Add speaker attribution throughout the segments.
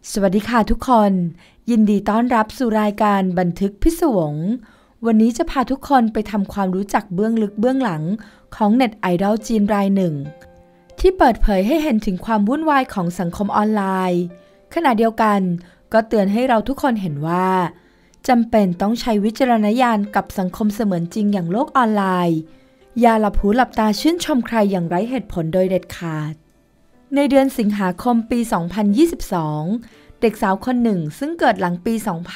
Speaker 1: สวัสดีค่ะทุกคนยินดีต้อนรับสู่รายการบันทึกพิศวงวันนี้จะพาทุกคนไปทำความรู้จักเบื้องลึกเบื้องหลังของเน็ตไอดอลจีนรายหนึ่งที่เปิดเผยให้เห็นถึงความวุ่นวายของสังคมออนไลน์ขณะเดียวกันก็เตือนให้เราทุกคนเห็นว่าจำเป็นต้องใช้วิจารณญาณกับสังคมเสมือนจริงอย่างโลกออนไลน์อย่าหลับหูหลับตาชื่นชมใครอย่างไร้เหตุผลโดยเด็ดขาดในเดือนสิงหาคมปี 2022 เด็กสาวคนหนึ่งซึ่งเกิดหลังปี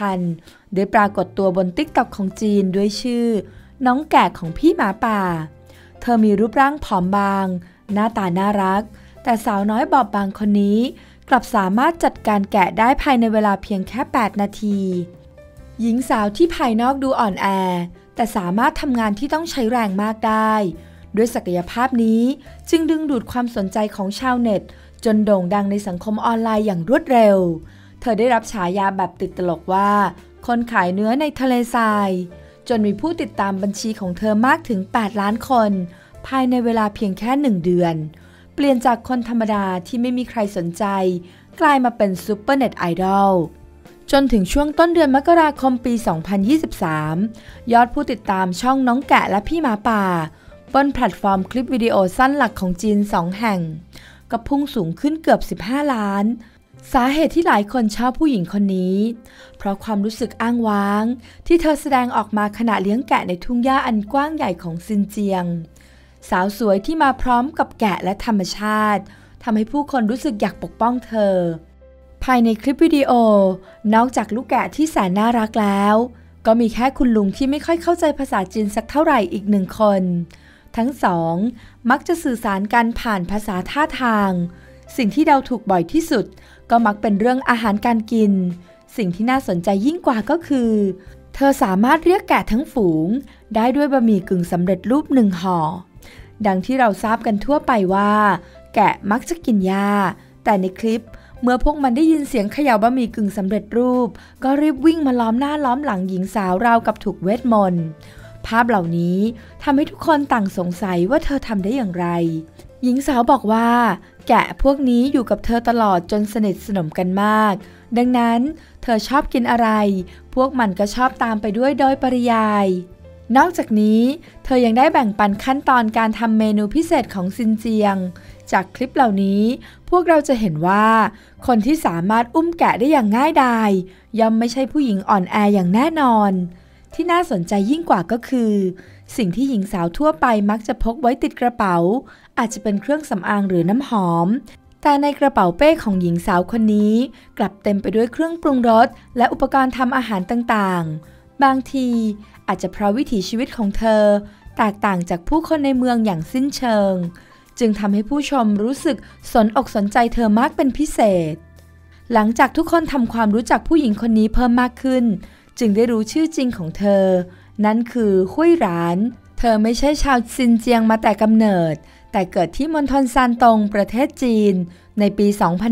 Speaker 1: 2000 ได้ปรากฏตัวบน TikTok ของจีนด้วยชื่อน้องแกะของพี่หมาป่าเธอมีรูปร่างผอมบางหน้าตาน่ารักแต่สาวน้อยบอบบางคนนี้กลับสามารถจัดการแกะได้ภายในเวลาเพียงแค่ 8 นาทีหญิงสาวที่ภายนอกดูอ่อนแอแต่สามารถทำงานที่ต้องใช้แรงมากได้ด้วยศักยภาพนี้จึงดึงดูดความสนใจของชาวเน็ตจนโด่งดังในสังคมออนไลน์อย่างรวดเร็วเธอได้รับฉายาแบบติดตลกว่าคนขายเนื้อในทะเลทรายจนมีผู้ติดตามบัญชีของเธอมากถึง 8 ล้านคนภายในเวลาเพียงแค่ 1 เดือนเปลี่ยนจากคนธรรมดาที่ไม่มีใครสนใจกลายมาเป็นซูเปอร์เน็ตไอดอลจนถึงช่วงต้นเดือนมกราคมปี 2023 ยอดผู้ติดตามช่องน้องแกะและพี่หมาป่าบนแพลตฟอร์มคลิปวิดีโอสั้นหลักของจีน 2 แห่งก็พุ่งสูงขึ้นเกือบ 15 ล้านสาเหตุที่หลายคนชอบผู้หญิงคนนี้เพราะความรู้สึกอ้างว้างที่เธอแสดงออกมาขณะเลี้ยงแกะในทุ่งหญ้าอันกว้างใหญ่ของซินเจียงสาวสวยที่มาพร้อมกับแกะและธรรมชาติทำให้ผู้คนรู้สึกอยากปกป้องเธอภายในคลิปวิดีโอนอกจากลูกแกะที่แสนน่ารักแล้วก็มีแค่คุณลุงที่ไม่ค่อยเข้าใจภาษาจีนสักเท่าไหร่อีกหนึ่งคนทั้งสองมักจะสื่อสารกันผ่านภาษาท่าทางสิ่งที่เดาถูกบ่อยที่สุดก็มักเป็นเรื่องอาหารการกินสิ่งที่น่าสนใจยิ่งกว่าก็คือเธอสามารถเรียกแกะทั้งฝูงได้ด้วยบะหมี่กึ่งสำเร็จรูปหนึ่งห่อดังที่เราทราบกันทั่วไปว่าแกะมักจะกินหญ้าแต่ในคลิปเมื่อพวกมันได้ยินเสียงเขย่าบะหมี่กึ่งสำเร็จรูปก็รีบวิ่งมาล้อมหน้าล้อมหลังหญิงสาวราวกับถูกเวทมนต์ภาพเหล่านี้ทำให้ทุกคนต่างสงสัยว่าเธอทำได้อย่างไรหญิงสาวบอกว่าแกะพวกนี้อยู่กับเธอตลอดจนสนิทสนมกันมากดังนั้นเธอชอบกินอะไรพวกมันก็ชอบตามไปด้วยโดยปริยายนอกจากนี้เธอยังได้แบ่งปันขั้นตอนการทำเมนูพิเศษของซินเจียงจากคลิปเหล่านี้พวกเราจะเห็นว่าคนที่สามารถอุ้มแกะได้อย่างง่ายดายย่อมไม่ใช่ผู้หญิงอ่อนแออย่างแน่นอนที่น่าสนใจยิ่งกว่าก็คือสิ่งที่หญิงสาวทั่วไปมักจะพกไว้ติดกระเป๋าอาจจะเป็นเครื่องสำอางหรือน้ำหอมแต่ในกระเป๋าเป้ของหญิงสาวคนนี้กลับเต็มไปด้วยเครื่องปรุงรสและอุปกรณ์ทำอาหารต่างๆบางทีอาจจะเพราะวิถีชีวิตของเธอแตกต่างจากผู้คนในเมืองอย่างสิ้นเชิงจึงทำให้ผู้ชมรู้สึกสนอกสนใจเธอมากเป็นพิเศษหลังจากทุกคนทำความรู้จักผู้หญิงคนนี้เพิ่มมากขึ้นจึงได้รู้ชื่อจริงของเธอนั่นคือหุยหรานเธอไม่ใช่ชาวซินเจียงมาแต่กำเนิดแต่เกิดที่มณฑลซานตงประเทศจีนในปี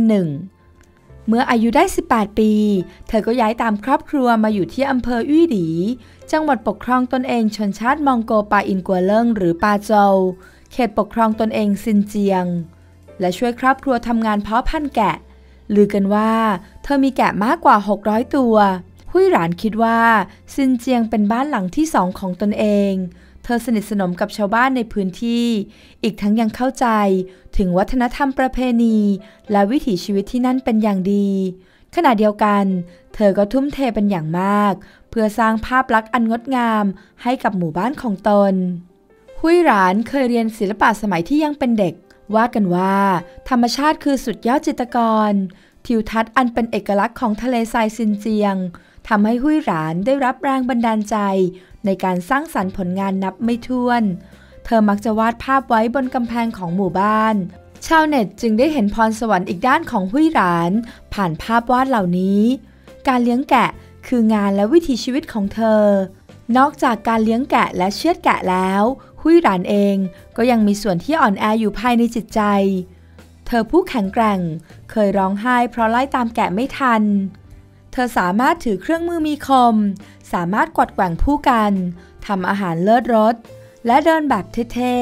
Speaker 1: 2001 เมื่ออายุได้ 18 ปีเธอก็ย้ายตามครอบครัวมาอยู่ที่อำเภออี้หลีจังหวัดปกครองตนเองชนชาติมองโกปาอินกัวเลิงหรือปาโจวเขตปกครองตนเองซินเจียงและช่วยครอบครัวทำงานเพาะพันธุ์แกะลือกันว่าเธอมีแกะมากกว่า 600 ตัวหุยหรานคิดว่าซินเจียงเป็นบ้านหลังที่สองของตนเองเธอสนิทสนมกับชาวบ้านในพื้นที่อีกทั้งยังเข้าใจถึงวัฒนธรรมประเพณีและวิถีชีวิตที่นั่นเป็นอย่างดีขณะเดียวกันเธอก็ทุ่มเทเป็นอย่างมากเพื่อสร้างภาพลักษณ์อันงดงามให้กับหมู่บ้านของตนหุยหรานเคยเรียนศิลปะสมัยที่ยังเป็นเด็กว่ากันว่าธรรมชาติคือสุดยอดจิตรกรทิวทัศน์อันเป็นเอกลักษณ์ของทะเลทรายซินเจียงทำให้หุยหรานได้รับแรงบันดาลใจในการสร้างสรรค์ผลงานนับไม่ถ้วนเธอมักจะวาดภาพไว้บนกำแพงของหมู่บ้านชาวเน็ตจึงได้เห็นพรสวรรค์อีกด้านของหุยหรานผ่านภาพวาดเหล่านี้การเลี้ยงแกะคืองานและวิถีชีวิตของเธอนอกจากการเลี้ยงแกะและเชือดแกะแล้วหุยหรานเองก็ยังมีส่วนที่อ่อนแออยู่ภายในจิตใจเธอผู้แข็งแกร่งเคยร้องไห้เพราะไล่ตามแกะไม่ทันเธอสามารถถือเครื่องมือมีคมสามารถกวัดแกว่งผู้กันทำอาหารเลิศรสและเดินแบบเท่ๆ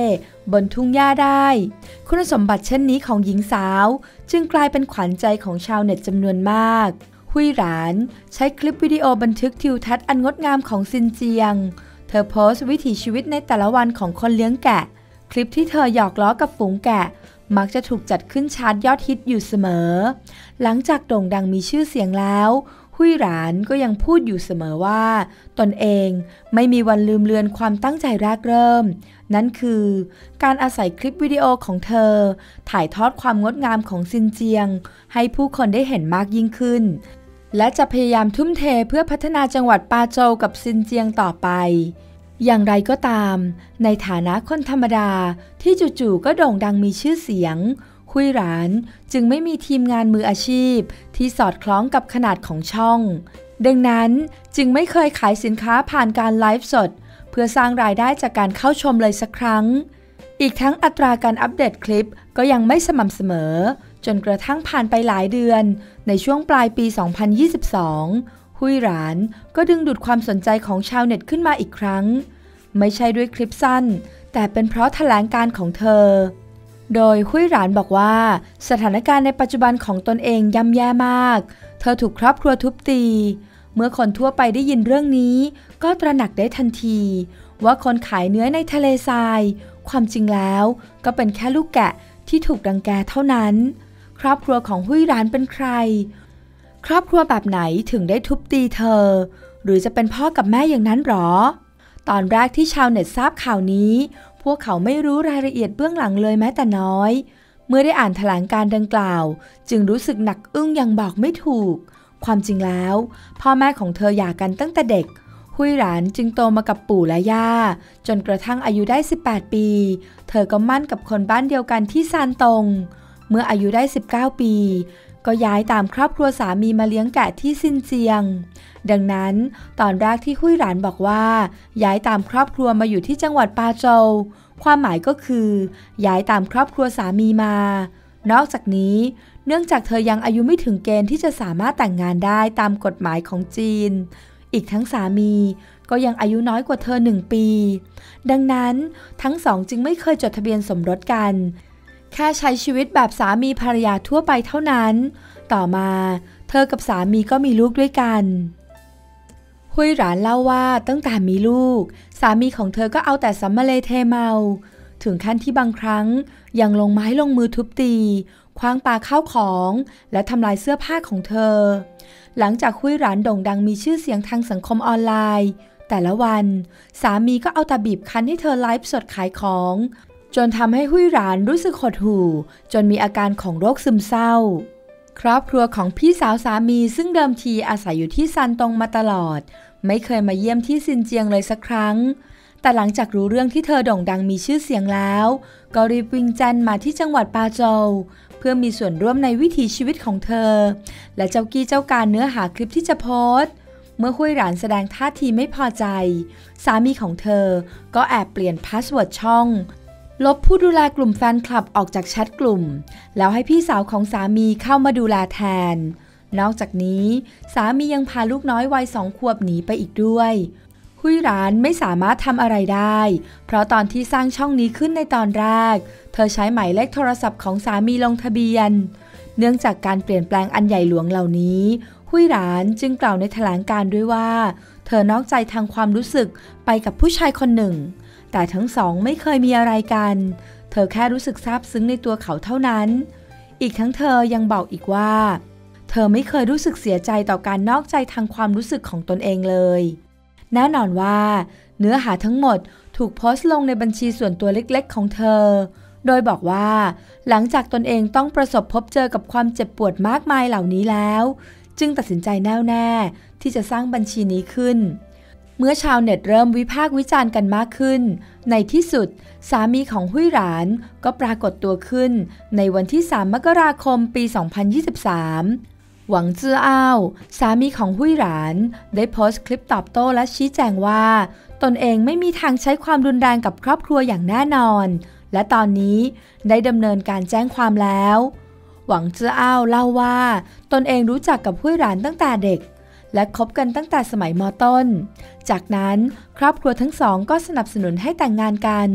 Speaker 1: บนทุ่งหญ้าได้คุณสมบัติเช่นนี้ของหญิงสาวจึงกลายเป็นขวัญใจของชาวเน็ตจำนวนมากหุยหรานใช้คลิปวิดีโอบันทึกทิวทัศน์อันงดงามของซินเจียงเธอโพสต์วิถีชีวิตในแต่ละวันของคนเลี้ยงแกะคลิปที่เธอหยอกล้อกับฝูงแกะมักจะถูกจัดขึ้นชาร์ตยอดฮิตอยู่เสมอหลังจากโด่งดังมีชื่อเสียงแล้วหุยหรานก็ยังพูดอยู่เสมอว่าตนเองไม่มีวันลืมเลือนความตั้งใจแรกเริ่มนั่นคือการอาศัยคลิปวิดีโอของเธอถ่ายทอดความงดงามของซินเจียงให้ผู้คนได้เห็นมากยิ่งขึ้นและจะพยายามทุ่มเทเพื่อพัฒนาจังหวัดปาโจวกับซินเจียงต่อไปอย่างไรก็ตามในฐานะคนธรรมดาที่จู่ๆก็โด่งดังมีชื่อเสียงหุยหรานจึงไม่มีทีมงานมืออาชีพที่สอดคล้องกับขนาดของช่องดังนั้นจึงไม่เคยขายสินค้าผ่านการไลฟ์สดเพื่อสร้างรายได้จากการเข้าชมเลยสักครั้งอีกทั้งอัตราการอัปเดตคลิปก็ยังไม่สม่ำเสมอจนกระทั่งผ่านไปหลายเดือนในช่วงปลายปี 2022 หุยหรานก็ดึงดูดความสนใจของชาวเน็ตขึ้นมาอีกครั้งไม่ใช่ด้วยคลิปสั้นแต่เป็นเพราะแถลงการของเธอโดยหุยหรานบอกว่าสถานการณ์ในปัจจุบันของตนเองย่ำแย่มากเธอถูกครอบครัวทุบตีเมื่อคนทั่วไปได้ยินเรื่องนี้ก็ตระหนักได้ทันทีว่าคนขายเนื้อในทะเลทรายความจริงแล้วก็เป็นแค่ลูกแกะที่ถูกรังแกเท่านั้นครอบครัวของหุยหรานเป็นใครครอบครัวแบบไหนถึงได้ทุบตีเธอหรือจะเป็นพ่อกับแม่อย่างนั้นหรอตอนแรกที่ชาวเน็ตทราบข่าวนี้พวกเขาไม่รู้รายละเอียดเบื้องหลังเลยแม้แต่น้อยเมื่อได้อ่านแถลงการณ์ดังกล่าวจึงรู้สึกหนักอึ้งอย่างบอกไม่ถูกความจริงแล้วพ่อแม่ของเธอหย่ากันตั้งแต่เด็กหุยหรานจึงโตมากับปู่และย่าจนกระทั่งอายุได้18ปีเธอก็มั่นกับคนบ้านเดียวกันที่ซานตงเมื่ออายุได้19ปีก็ย้ายตามครอบครัวสามีมาเลี้ยงแกะที่ซินเจียงดังนั้นตอนแรกที่หุยหรานบอกว่าย้ายตามครอบครัวมาอยู่ที่จังหวัดปาโจวความหมายก็คือย้ายตามครอบครัวสามีมานอกจากนี้เนื่องจากเธอยังอายุไม่ถึงเกณฑ์ที่จะสามารถแต่งงานได้ตามกฎหมายของจีนอีกทั้งสามีก็ยังอายุน้อยกว่าเธอ1 ปีดังนั้นทั้งสองจึงไม่เคยจดทะเบียนสมรสกันแค่ใช้ชีวิตแบบสามีภรรยาทั่วไปเท่านั้นต่อมาเธอกับสามีก็มีลูกด้วยกันหุยหรานเล่าว่าตั้งแต่มีลูกสามีของเธอก็เอาแต่สัมมาเลเทเมาถึงขั้นที่บางครั้งยังลงไม้ลงมือทุบตีคว้างปาข้าวของและทำลายเสื้อผ้าของเธอหลังจากหุยหรานโด่งดังมีชื่อเสียงทางสังคมออนไลน์แต่ละวันสามีก็เอาแต่บีบคั้นให้เธอไลฟ์สดขายของจนทำให้หุยหรานรู้สึกหดหู่จนมีอาการของโรคซึมเศร้าครอบครัวของพี่สาวสามีซึ่งเดิมทีอาศัยอยู่ที่ซานตงมาตลอดไม่เคยมาเยี่ยมที่ซินเจียงเลยสักครั้งแต่หลังจากรู้เรื่องที่เธอโด่งดังมีชื่อเสียงแล้วก็รีบวิ่งแจ้นมาที่จังหวัดปาโจวเพื่อมีส่วนร่วมในวิถีชีวิตของเธอและเจ้ากี้เจ้าการเนื้อหาคลิปที่จะโพสต์เมื่อหุยหรานแสดงท่าทีไม่พอใจสามีของเธอก็แอบเปลี่ยนพาสเวิร์ดช่องลบผู้ดูแลกลุ่มแฟนคลับออกจากแชทกลุ่มแล้วให้พี่สาวของสามีเข้ามาดูแลแทนนอกจากนี้สามียังพาลูกน้อยวัย2 ขวบหนีไปอีกด้วยหุยหรานไม่สามารถทำอะไรได้เพราะตอนที่สร้างช่องนี้ขึ้นในตอนแรกเธอใช้หมายเลขโทรศัพท์ของสามีลงทะเบียนเนื่องจากการเปลี่ยนแปลงอันใหญ่หลวงเหล่านี้หุยหรานจึงกล่าวในแถลงการณ์ด้วยว่าเธอนอกใจทางความรู้สึกไปกับผู้ชายคนหนึ่งแต่ทั้งสองไม่เคยมีอะไรกันเธอแค่รู้สึกซาบซึ้งในตัวเขาเท่านั้นอีกทั้งเธอยังบอกอีกว่าเธอไม่เคยรู้สึกเสียใจต่อการนอกใจทางความรู้สึกของตนเองเลยแน่นอนว่าเนื้อหาทั้งหมดถูกโพสต์ลงในบัญชีส่วนตัวเล็กๆของเธอโดยบอกว่าหลังจากตนเองต้องประสบพบเจอกับความเจ็บปวดมากมายเหล่านี้แล้วจึงตัดสินใจแน่วแน่ที่จะสร้างบัญชีนี้ขึ้นเมื่อชาวเน็ตเริ่มวิพากษ์วิจารณ์กันมากขึ้นในที่สุดสามีของหุยหรานก็ปรากฏตัวขึ้นในวันที่3 มกราคมปี 2023หวังจื้ออ้าวสามีของหุยหรานได้โพสต์คลิปตอบโต้และชี้แจงว่าตนเองไม่มีทางใช้ความรุนแรงกับครอบครัวอย่างแน่นอนและตอนนี้ได้ดำเนินการแจ้งความแล้วหวังจื้ออ้าวเล่าว่าตนเองรู้จักกับหุยหรานตั้งแต่เด็กและคบกันตั้งแต่สมัยม.ต้นจากนั้นครอบครัวทั้งสองก็สนับสนุนให้แต่งงานกัน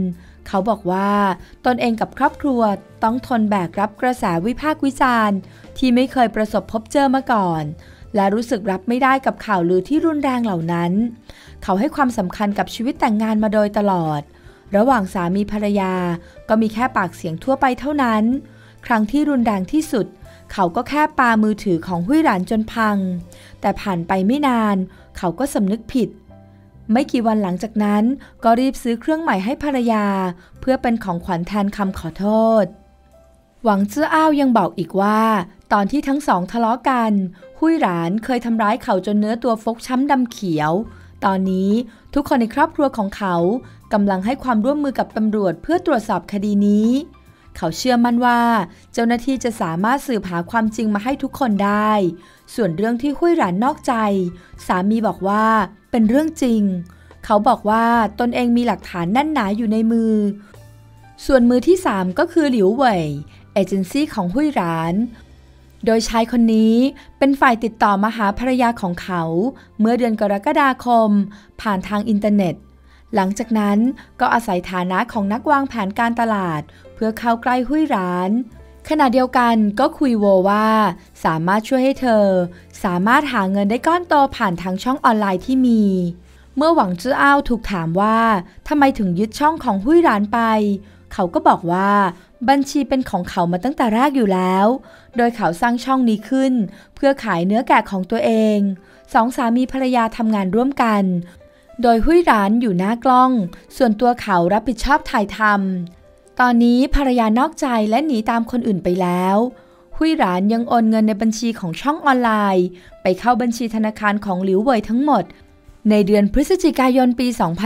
Speaker 1: เขาบอกว่าตนเองกับครอบครัวต้องทนแบกรับกระแสวิพากษ์วิจารณ์ที่ไม่เคยประสบพบเจอมาก่อนและรู้สึกรับไม่ได้กับข่าวลือที่รุนแรงเหล่านั้นเขาให้ความสำคัญกับชีวิตแต่งงานมาโดยตลอดระหว่างสามีภรรยาก็มีแค่ปากเสียงทั่วไปเท่านั้นครั้งที่รุนแรงที่สุดเขาก็แค่ปามือถือของหุ้ยหลานจนพังแต่ผ่านไปไม่นานเขาก็สำนึกผิดไม่กี่วันหลังจากนั้นก็รีบซื้อเครื่องใหม่ให้ภรรยาเพื่อเป็นของขวัญแทนคำขอโทษหวังจื้ออ้าวยังบอกอีกว่าตอนที่ทั้งสองทะเลาะกันหุ้ยหลานเคยทำร้ายเขาจนเนื้อตัวฟกช้ำดำเขียวตอนนี้ทุกคนในครอบครัวของเขากำลังให้ความร่วมมือกับตำรวจเพื่อตรวจสอบคดีนี้เขาเชื่อมั่นว่าเจ้าหน้าที่จะสามารถสืบหาความจริงมาให้ทุกคนได้ส่วนเรื่องที่หุ้ยหลานนอกใจสามีบอกว่าเป็นเรื่องจริงเขาบอกว่าตนเองมีหลักฐานแน่นหนาอยู่ในมือส่วนมือที่3ก็คือหลิวเหว่ยเอเจนซี่ของหุ้ยหลานโดยชายคนนี้เป็นฝ่ายติดต่อมาหาภรรยาของเขาเมื่อเดือนกรกฎาคมผ่านทางอินเทอร์เน็ตหลังจากนั้นก็อาศัยฐานะของนักวางแผนการตลาดเพื่อเข้าใกล้หุ้ยหลานขณะเดียวกันก็คุยโวว่าสามารถช่วยให้เธอสามารถหาเงินได้ก้อนโตผ่านทางช่องออนไลน์ที่มีเมื่อหวังจื้ออ้าวถูกถามว่าทำไมถึงยึดช่องของหุ้ยหลานไปเขาก็บอกว่าบัญชีเป็นของเขามาตั้งแต่แรกอยู่แล้วโดยเขาสร้างช่องนี้ขึ้นเพื่อขายเนื้อแกะของตัวเองสองสามีภรรยาทำงานร่วมกันโดยหุ้ยหลานอยู่หน้ากล้องส่วนตัวเขารับผิดชอบถ่ายทำตอนนี้ภรรยานอกใจและหนีตามคนอื่นไปแล้วหุ้ยหลานยังโอนเงินในบัญชีของช่องออนไลน์ไปเข้าบัญชีธนาคารของหลิวเหว่ยทั้งหมดในเดือนพฤศจิกายนปี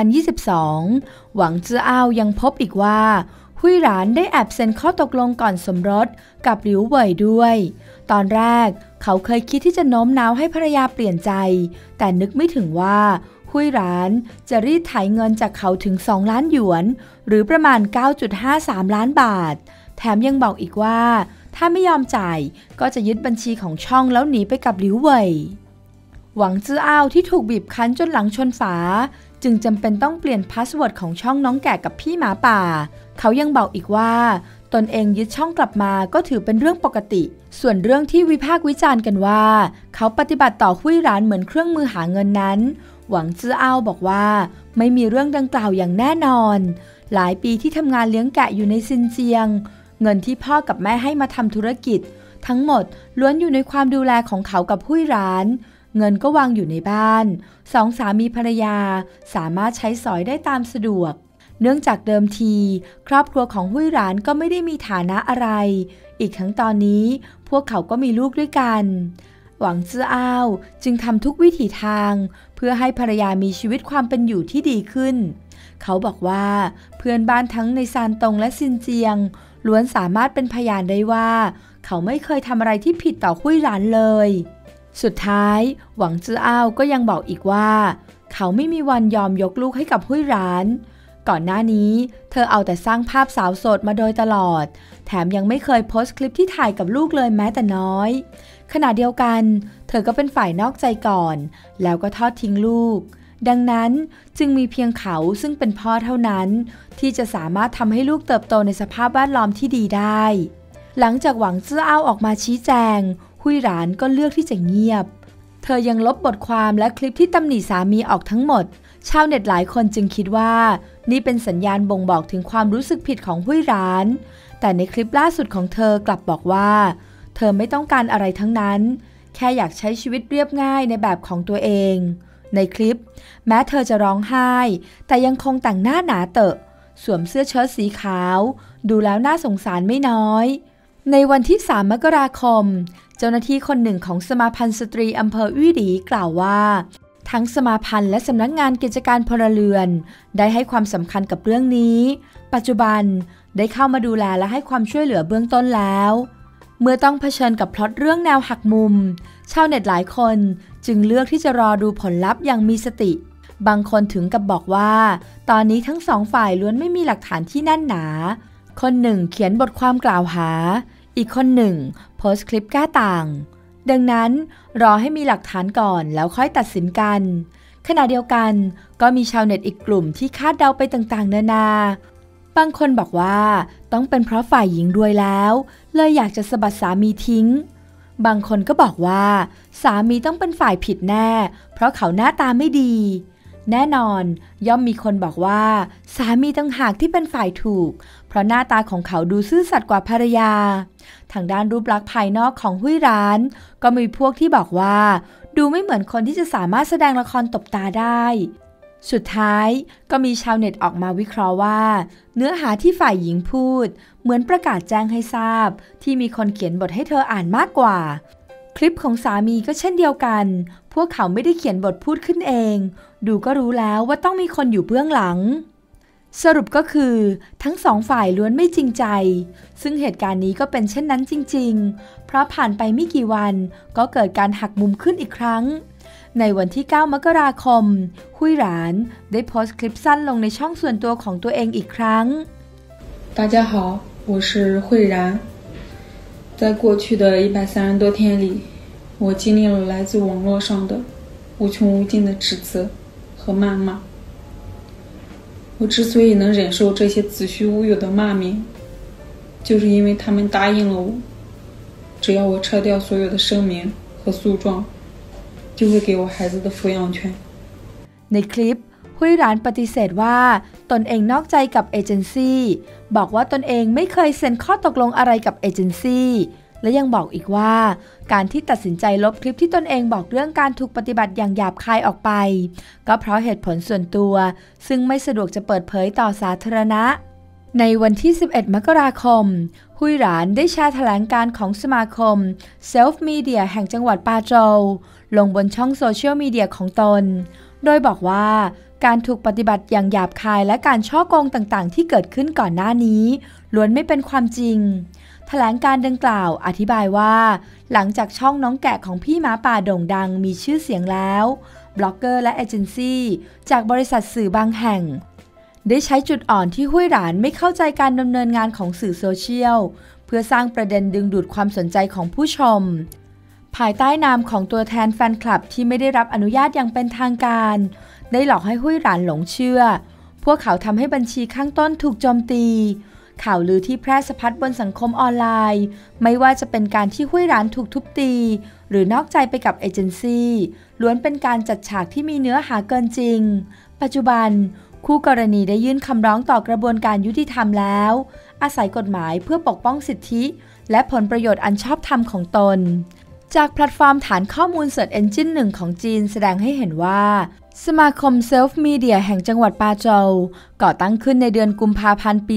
Speaker 1: 2022 หวังจื้ออ้าวยังพบอีกว่าหุ้ยหลานได้แอบเซ็นข้อตกลงก่อนสมรสกับหลิวเหว่ยด้วยตอนแรกเขาเคยคิดที่จะโน้มน้าวให้ภรรยาเปลี่ยนใจแต่นึกไม่ถึงว่าหุ้ยหลานจะรีดไถเงินจากเขาถึง2 ล้านหยวนหรือประมาณ 9.53 ล้านบาทแถมยังบอกอีกว่าถ้าไม่ยอมจ่ายก็จะยึดบัญชีของช่องแล้วหนีไปกับหลิวเหว่ยหวังจื้ออ้าวที่ถูกบีบคั้นจนหลังชนฝาจึงจำเป็นต้องเปลี่ยนพาสเวิร์ดของช่องน้องแกะกับพี่หมาป่าเขายังบอกอีกว่าตนเองยึดช่องกลับมาก็ถือเป็นเรื่องปกติส่วนเรื่องที่วิพากษ์วิจารณ์กันว่าเขาปฏิบัติต่อหุ้ยหลานเหมือนเครื่องมือหาเงินนั้นหวังจื้ออ้าวบอกว่าไม่มีเรื่องดังกล่าวอย่างแน่นอนหลายปีที่ทำงานเลี้ยงแกะอยู่ในซินเจียงเงินที่พ่อกับแม่ให้มาทำธุรกิจทั้งหมดล้วนอยู่ในความดูแลของเขากับหุ้ยหลานเงินก็วางอยู่ในบ้านสองสามีภรรยาสามารถใช้สอยได้ตามสะดวกเนื่องจากเดิมทีครอบครัวของหุ้ยหลานก็ไม่ได้มีฐานะอะไรอีกทั้งตอนนี้พวกเขาก็มีลูกด้วยกันหวังจื้ออ้าวจึงทำทุกวิถีทางเพื่อให้ภรรยามีชีวิตความเป็นอยู่ที่ดีขึ้นเขาบอกว่าเพื่อนบ้านทั้งในซานตงและซินเจียงล้วนสามารถเป็นพยานได้ว่าเขาไม่เคยทำอะไรที่ผิดต่อหุ้ยหลานเลยสุดท้ายหวังจื้ออ้าวก็ยังบอกอีกว่าเขาไม่มีวันยอมยกลูกให้กับหุ้ยหลานก่อนหน้านี้เธอเอาแต่สร้างภาพสาวโสดมาโดยตลอดแถมยังไม่เคยโพสต์คลิปที่ถ่ายกับลูกเลยแม้แต่น้อยขณะเดียวกันเธอก็เป็นฝ่ายนอกใจก่อนแล้วก็ทอดทิ้งลูกดังนั้นจึงมีเพียงเขาซึ่งเป็นพ่อเท่านั้นที่จะสามารถทำให้ลูกเติบโตในสภาพแวดล้อมที่ดีได้หลังจากหวังจื้ออ้าวออกมาชี้แจงหุ้ยหลานก็เลือกที่จะเงียบเธอยังลบบทความและคลิปที่ตำหนิสามีออกทั้งหมดชาวเน็ตหลายคนจึงคิดว่านี่เป็นสัญญาณบ่งบอกถึงความรู้สึกผิดของหุ้ยหลานแต่ในคลิปล่าสุดของเธอกลับบอกว่าเธอไม่ต้องการอะไรทั้งนั้นแค่อยากใช้ชีวิตเรียบง่ายในแบบของตัวเองในคลิปแม้เธอจะร้องไห้แต่ยังคงแต่งหน้าหนาเตอะสวมเสื้อเชิ้ตสีขาวดูแล้วน่าสงสารไม่น้อยในวันที่3 มกราคมเจ้าหน้าที่คนหนึ่งของสมาพันธ์สตรีอำเภออี้หลีกล่าวว่าทั้งสมาพันธ์และสำนักงานกิจการพลเรือนได้ให้ความสำคัญกับเรื่องนี้ปัจจุบันได้เข้ามาดูแลและให้ความช่วยเหลือเบื้องต้นแล้วเมื่อต้องเผชิญกับพล็อตเรื่องแนวหักมุมชาวเน็ตหลายคนจึงเลือกที่จะรอดูผลลัพธ์อย่างมีสติบางคนถึงกับบอกว่าตอนนี้ทั้งสองฝ่ายล้วนไม่มีหลักฐานที่แน่นหนาคนหนึ่งเขียนบทความกล่าวหาอีกคนหนึ่งโพสต์คลิปแก้ต่างดังนั้นรอให้มีหลักฐานก่อนแล้วค่อยตัดสินกันขณะเดียวกันก็มีชาวเน็ตอีกกลุ่มที่คาดเดาไปต่างๆนานาบางคนบอกว่าต้องเป็นเพราะฝ่ายหญิงรวยแล้วเลยอยากจะสะบัดสามีทิ้งบางคนก็บอกว่าสามีต้องเป็นฝ่ายผิดแน่เพราะเขาหน้าตาไม่ดีแน่นอนย่อมมีคนบอกว่าสามีต่างหากที่เป็นฝ่ายถูกเพราะหน้าตาของเขาดูซื่อสัตย์กว่าภรรยาทางด้านรูปลักษณ์ภายนอกของหุ้ยหรานก็มีพวกที่บอกว่าดูไม่เหมือนคนที่จะสามารถแสดงละครตบตาได้สุดท้ายก็มีชาวเน็ตออกมาวิเคราะห์ว่าเนื้อหาที่ฝ่ายหญิงพูดเหมือนประกาศแจ้งให้ทราบที่มีคนเขียนบทให้เธออ่านมากกว่าคลิปของสามีก็เช่นเดียวกันพวกเขาไม่ได้เขียนบทพูดขึ้นเองดูก็รู้แล้วว่าต้องมีคนอยู่เบื้องหลังสรุปก็คือทั้งสองฝ่ายล้วนไม่จริงใจซึ่งเหตุการณ์นี้ก็เป็นเช่นนั้นจริงๆเพราะผ่านไปไม่กี่วันก็เกิดการหักมุมขึ้นอีกครั้งในวันที่ 9 มกราคมหุ้ยหรานได้โพสต์คลิปสั้นลงในช่องส่วนตัวของตัวเองอีกครั้ง
Speaker 2: 大家好，我是慧然。在过去的130多天里，我经历了来自网络上的无穷无尽的指责和谩骂。我之所以能忍受这些子虚乌有的骂名，就是因为他们答应了我，只要我撤掉所有的声明和诉状，就会给我孩子的抚养权。
Speaker 1: ในคลิปหุ้ยหรานปฏิเสธว่าตนเองนอกใจกับเอเจนซี่บอกว่าตนเองไม่เคยเซ็นข้อตกลงอะไรกับเอเจนซี่และยังบอกอีกว่าการที่ตัดสินใจลบคลิปที่ตนเองบอกเรื่องการถูกปฏิบัติอย่างหยาบคายออกไปก็เพราะเหตุผลส่วนตัวซึ่งไม่สะดวกจะเปิดเผยต่อสาธารณะในวันที่ 11 มกราคมหุ้ยหรานได้แชร์แถลงการของสมาคม Self Media แห่งจังหวัดปาโจวลงบนช่องโซเชียลมีเดียของตนโดยบอกว่าการถูกปฏิบัติอย่างหยาบคายและการฉ้อโกงต่างๆที่เกิดขึ้นก่อนหน้านี้ล้วนไม่เป็นความจริงแถลงการดังกล่าวอธิบายว่าหลังจากช่องน้องแกะของพี่หมาป่าโด่งดังมีชื่อเสียงแล้วบล็อกเกอร์และเอเจนซี่จากบริษัทสื่อบางแห่งได้ใช้จุดอ่อนที่หุ้ยหรานไม่เข้าใจการดำเนินงานของสื่อโซเชียลเพื่อสร้างประเด็นดึงดูดความสนใจของผู้ชมภายใต้นามของตัวแทนแฟนคลับที่ไม่ได้รับอนุญาตอย่างเป็นทางการได้หลอกให้หุ้ยหรานหลงเชื่อพวกเขาทำให้บัญชีข้างต้นถูกโจมตีข่าวลือที่แพร่สะพัดบนสังคมออนไลน์ไม่ว่าจะเป็นการที่หุ้ยหรานถูกทุบตีหรือนอกใจไปกับเอเจนซี่ล้วนเป็นการจัดฉากที่มีเนื้อหาเกินจริงปัจจุบันคู่กรณีได้ยื่นคำร้องต่อกระบวนการยุติธรรมแล้วอาศัยกฎหมายเพื่อปกป้องสิทธิและผลประโยชน์อันชอบธรรมของตนจากแพลตฟอร์มฐานข้อมูล Search Engine 1 ของจีนแสดงให้เห็นว่าสมาคม Self Media แห่งจังหวัดปาโจวก่อตั้งขึ้นในเดือนกุมภาพันธ์ปี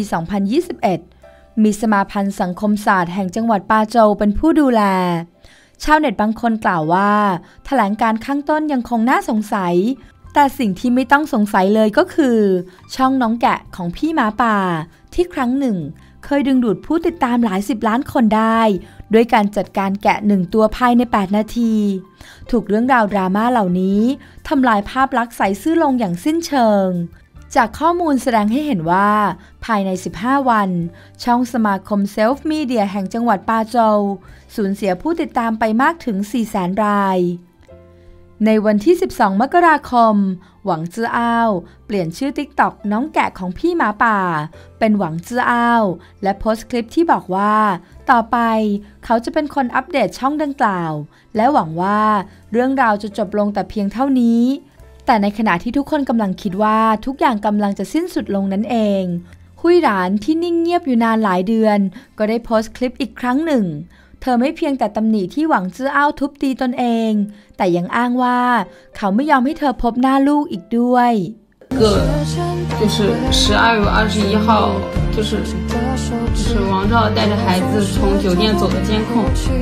Speaker 1: 2021 มีสมาพันธ์สังคมศาสตร์แห่งจังหวัดปาโจวเป็นผู้ดูแลชาวเน็ตบางคนกล่าวว่าแถลงการข้างต้นยังคงน่าสงสัยแต่สิ่งที่ไม่ต้องสงสัยเลยก็คือช่องน้องแกะของพี่หมาป่าที่ครั้งหนึ่งเคยดึงดูดผู้ติดตามหลาย10 ล้านคนได้ด้วยการจัดการแกะ1 ตัวภายใน8 นาทีถูกเรื่องราวดราม่าเหล่านี้ทำลายภาพลักษณ์ใสซื่อลงอย่างสิ้นเชิงจากข้อมูลแสดงให้เห็นว่าภายใน15 วันช่องสมาคม Self Media แห่งจังหวัดปาโจวสูญเสียผู้ติดตามไปมากถึง 400,000 รายในวันที่ 12 มกราคมหวังจื้ออ้าวเปลี่ยนชื่อ TikTok น้องแกะของพี่หมาป่าเป็นหวังจื้ออ้าวและโพสต์คลิปที่บอกว่าต่อไปเขาจะเป็นคนอัปเดตช่องดังกล่าวและหวังว่าเรื่องราวจะจบลงแต่เพียงเท่านี้แต่ในขณะที่ทุกคนกำลังคิดว่าทุกอย่างกำลังจะสิ้นสุดลงนั่นเองหุ้ยหรานที่นิ่งเงียบอยู่นานหลายเดือนก็ได้โพสต์คลิปอีกครั้งหนึ่งเธอไม่เพียงแต่ตำหนิที่หวังจื้ออ้าวทุบตีตนเองแต่ยังอ้างว่าเขาไม่ยอมให้เธอพบหน้าลูกอีกด้วย
Speaker 2: 就是12月21号就是王照带着孩子从酒店走的监控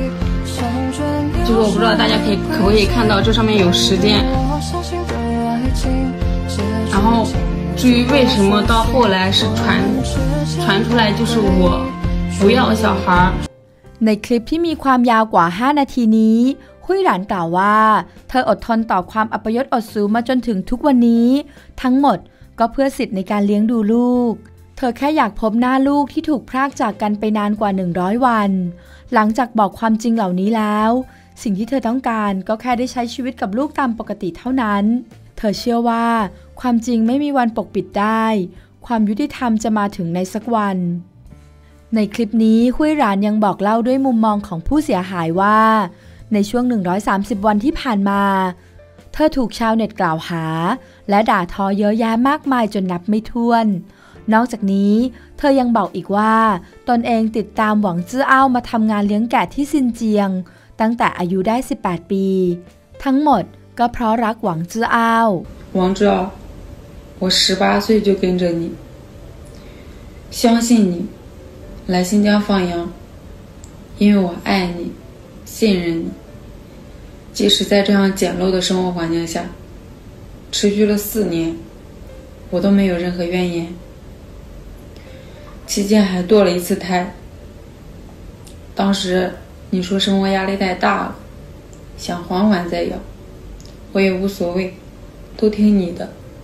Speaker 2: 就是我不知道大家可不可以看到这上面有时间然后至于为什么到后来是传出来就是我不要小孩
Speaker 1: ในคลิปที่มีความยาวกว่า5 นาทีนี้หุ้ยหรานกล่าวว่าเธออดทนต่อความอัปยศอดสูมาจนถึงทุกวันนี้ทั้งหมดก็เพื่อสิทธิ์ในการเลี้ยงดูลูกเธอแค่อยากพบหน้าลูกที่ถูกพรากจากกันไปนานกว่า100 วันหลังจากบอกความจริงเหล่านี้แล้วสิ่งที่เธอต้องการก็แค่ได้ใช้ชีวิตกับลูกตามปกติเท่านั้นเธอเชื่อว่าความจริงไม่มีวันปกปิดได้คความยุติธรรมจะมาถึงในสักวันในคลิปนี้หุยหรานยังบอกเล่าด้วยมุมมองของผู้เสียหายว่าในช่วง130วันที่ผ่านมาเธอถูกชาวเน็ตกล่าวหาและด่าทอเยอะแยะมากมายจนนับไม่ถ้วนนอกจากนี้เธอยังบอกอีกว่าตนเองติดตามหวังจื้ออ้าวมาทำงานเลี้ยงแกะที่ซินเจียงตั้งแต่อายุได้18ปีทั้งหมดก็เพราะรักหวังจื้ออ้าว
Speaker 2: หวังจื้ออ้าว我18岁就跟着你相信你来新疆放羊因为我爱你信任你即使在这样简陋的生活环境下持续了4年我都没有任何怨言期间还堕了一次胎当时你说生活压力太大了想缓缓再要我也无所谓都听你的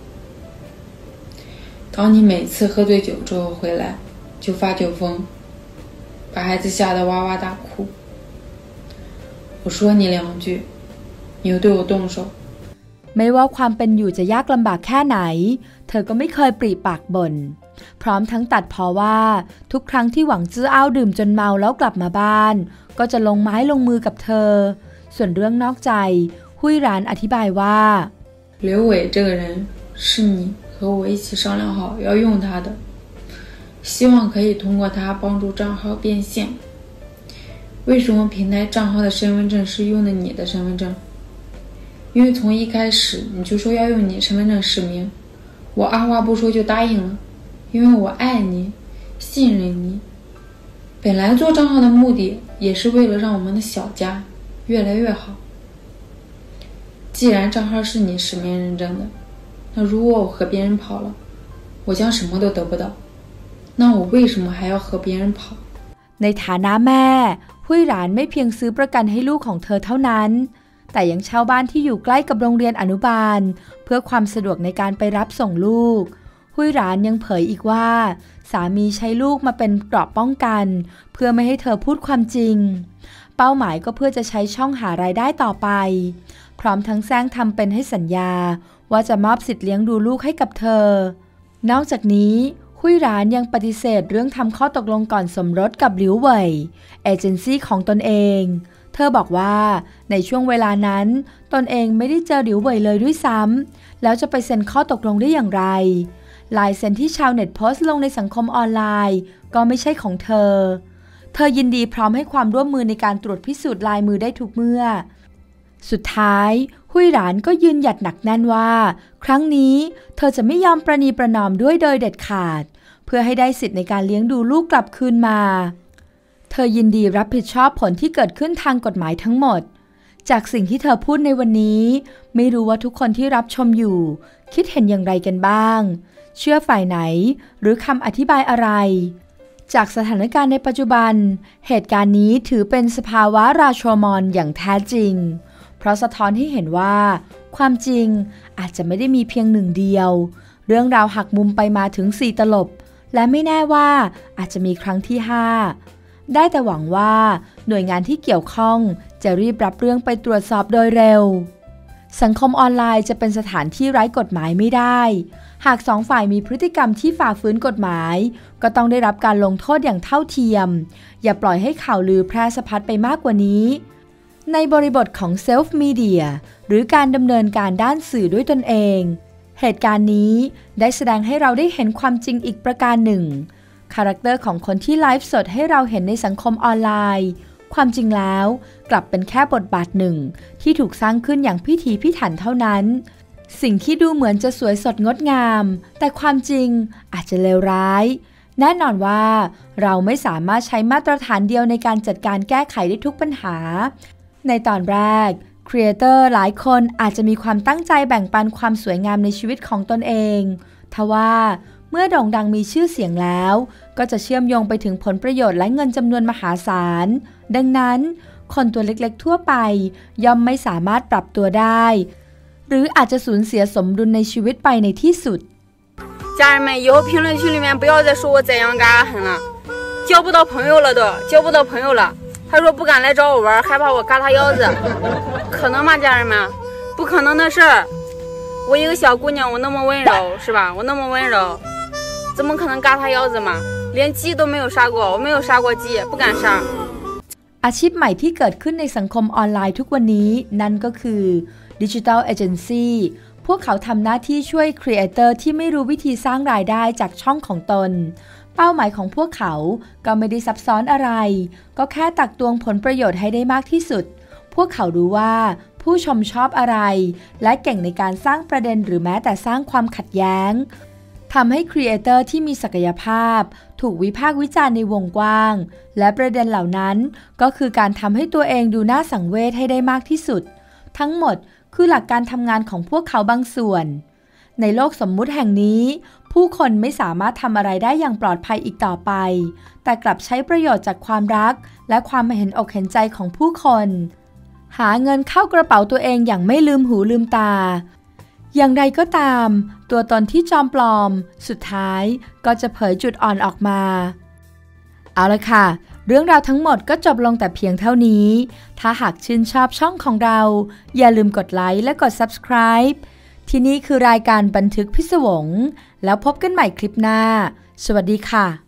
Speaker 2: 当你每次喝醉酒之后回来就发酒疯把孩子吓得哇哇大哭我说你2句你又对我动手
Speaker 1: ไม่ว่าความเป็นอยู่จะยากลำบากแค่ไหนเธอก็ไม่เคยปริปากบ่นพร้อมทั้งตัดพ้อว่าทุกครั้งที่หวังจื้ออ้าวดื่มจนเมาแล้วกลับมาบ้านก็จะลงไม้ลงมือกับเธอส่วนเรื่องนอกใจหุยหรานอธิบายว่า
Speaker 2: 刘伟这个人是你和我一起商量好要用他的希望可以通过他帮助账号变现为什么平台账号的身份证是用的你的身份证因为从一开始你就说要用你身份证实名我二话不说就答应了因为我爱你信任你本来做账号的目的也是为了让我们的小家越来越好既然账号是你实名认证的那如果我和别人跑了我将什么都得不到那我为什么还要和别人跑
Speaker 1: ในฐานะแม่หุยหรานไม่เพียงซื้อประกันให้ลูกของเธอเท่านั้นแต่ยังเช่าบ้านที่อยู่ใกล้กับโรงเรียนอนุบาลเพื่อความสะดวกในการไปรับส่งลูกหุยหรานยังเผยอีกว่าสามีใช้ลูกมาเป็นเกราะป้องกันเพื่อไม่ให้เธอพูดความจริงเป้าหมายก็เพื่อจะใช้ช่องหารายได้ต่อไปพร้อมทั้งแซงทำเป็นให้สัญญาว่าจะมอบสิทธิ์เลี้ยงดูลูกให้กับเธอนอกจากนี้หุยหรานยังปฏิเสธเรื่องทำข้อตกลงก่อนสมรสกับหลิวเหว่ยเอเจนซี่ของตนเองเธอบอกว่าในช่วงเวลานั้นตนเองไม่ได้เจอหลิวเหว่ยเลยด้วยซ้ำแล้วจะไปเซ็นข้อตกลงได้อย่างไรลายเซ็นที่ชาวเน็ตโพสต์ลงในสังคมออนไลน์ก็ไม่ใช่ของเธอยินดีพร้อมให้ความร่วมมือในการตรวจพิสูจน์ลายมือได้ทุกเมื่อสุดท้ายหุยหรานก็ยืนหยัดหนักแน่นว่าครั้งนี้เธอจะไม่ยอมประนีประนอมด้วยโดยเด็ดขาดเพื่อให้ได้สิทธิ์ในการเลี้ยงดูลูกกลับคืนมาเธอยินดีรับผิดชอบผลที่เกิดขึ้นทางกฎหมายทั้งหมดจากสิ่งที่เธอพูดในวันนี้ไม่รู้ว่าทุกคนที่รับชมอยู่คิดเห็นอย่างไรกันบ้างเชื่อฝ่ายไหนหรือคำอธิบายอะไรจากสถานการณ์ในปัจจุบันเหตุการณ์นี้ถือเป็นสภาวะราโชมอนอย่างแท้จริงเพราะสะท้อนให้เห็นว่าความจริงอาจจะไม่ได้มีเพียงหนึ่งเดียวเรื่องราวหักมุมไปมาถึง4ตลบและไม่แน่ว่าอาจจะมีครั้งที่5ได้แต่หวังว่าหน่วยงานที่เกี่ยวข้องจะรีบรับเรื่องไปตรวจสอบโดยเร็วสังคมออนไลน์จะเป็นสถานที่ไร้กฎหมายไม่ได้หาก2ฝ่ายมีพฤติกรรมที่ฝ่าฝืนกฎหมายก็ต้องได้รับการลงโทษอย่างเท่าเทียมอย่าปล่อยให้ข่าวลือแพร่สะพัดไปมากกว่านี้ในบริบทของเซลฟ์มีเดียหรือการดำเนินการด้านสื่อด้วยตนเองเหตุการณ์นี้ได้แสดงให้เราได้เห็นความจริงอีกประการหนึ่งคาแรคเตอร์ของคนที่ไลฟ์สดให้เราเห็นในสังคมออนไลน์ความจริงแล้วกลับเป็นแค่บทบาทหนึ่งที่ถูกสร้างขึ้นอย่างพิถีพิถันเท่านั้นสิ่งที่ดูเหมือนจะสวยสดงดงามแต่ความจริงอาจจะเลวร้ายแน่นอนว่าเราไม่สามารถใช้มาตรฐานเดียวในการจัดการแก้ไขได้ทุกปัญหาในตอนแรกครีเอเตอร์หลายคนอาจจะมีความตั้งใจแบ่งปันความสวยงามในชีวิตของตนเองทว่าเมื่อโด่งดังมีชื่อเสียงแล้วก็จะเชื่อมโยงไปถึงผลประโยชน์และเงินจำนวนมหาศาลดังนั้นคนตัวเล็กๆทั่วไปย่อมไม่สามารถปรับตัวได้หรืออาจจะสูญเสียสมดุลในชีวิตไปในที่สุด
Speaker 3: 家人们以后评论区里面不要再说我怎样嘎狠了交不到朋友了都交不到朋友了他说不敢来找我玩害怕我嘎他腰子可能吗家人们不可能的事儿我一个小姑娘我那么温柔是吧我那么温柔怎么可能嘎他腰子嘛？连鸡都没有杀过，我没有杀过鸡，不敢杀。
Speaker 1: อาชีพใหม่ที่เกิดขึ้นในสังคมออนไลน์ทุกวันนี้นั่นก็คือ Digital Agency พวกเขาทำหน้าที่ช่วยครีเอเตอร์ที่ไม่รู้วิธีสร้างรายได้จากช่องของตนเป้าหมายของพวกเขาก็ไม่ได้ซับซ้อนอะไรก็แค่ตักตวงผลประโยชน์ให้ได้มากที่สุดพวกเขารู้ว่าผู้ชมชอบอะไรและเก่งในการสร้างประเด็นหรือแม้แต่สร้างความขัดแย้งทำให้ครีเอเตอร์ที่มีศักยภาพถูกวิพากษ์วิจารณ์ในวงกว้างและประเด็นเหล่านั้นก็คือการทำให้ตัวเองดูน่าสังเวชให้ได้มากที่สุดทั้งหมดคือหลักการทำงานของพวกเขาบางส่วนในโลกสมมุติแห่งนี้ผู้คนไม่สามารถทำอะไรได้อย่างปลอดภัยอีกต่อไปแต่กลับใช้ประโยชน์จากความรักและความเห็นอกเห็นใจของผู้คนหาเงินเข้ากระเป๋าตัวเองอย่างไม่ลืมหูลืมตาอย่างไรก็ตามตัวตนที่จอมปลอมสุดท้ายก็จะเผยจุดอ่อนออกมาเอาละค่ะเรื่องราวทั้งหมดก็จบลงแต่เพียงเท่านี้ถ้าหากชื่นชอบช่องของเราอย่าลืมกดไลค์และกด Subscribe ที่นี่คือรายการบันทึกพิศวงแล้วพบกันใหม่คลิปหน้าสวัสดีค่ะ